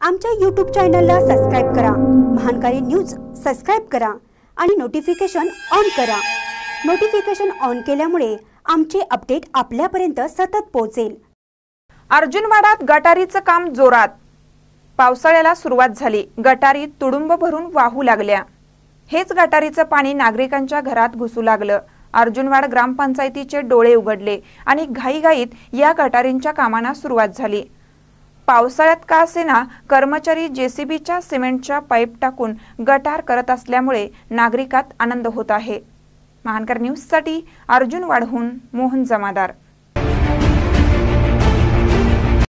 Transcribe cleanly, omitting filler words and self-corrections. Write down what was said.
आमच्या YouTube चॅनलला subscribe करा, महानकारी न्यूज सबस्क्राइब करा आणि नोटिफिकेशन ऑन करा। नोटिफिकेशन ऑन केल्यामुळे आमचे अपडेट आपल्यापर्यंत सतत पोहोचेल। अर्जुनवाडात गटारीचं काम जोरात। पावसाळ्याला सुरुवात झाली, गटारी तुडुंब भरून वाहू लागल्या। हेच गटारीचं पाणी नागरिकांच्या घरात घुसू लागलं। अर्जुनवाड ग्रामपंचायतीचे डोळे उघडले आणि घाईघाईत या गटारींच्या कामांना सुरुवात झाली। पावसाळ्यात का असेना कर्मचारी जेसीबीच्या सिमेंटच्या पाईप टाकून गटार करत असल्यामुळे नागरिकात आनंद होत आहे। महानकर न्यूजसाठी अर्जुनवाडहून मोहन जमादार।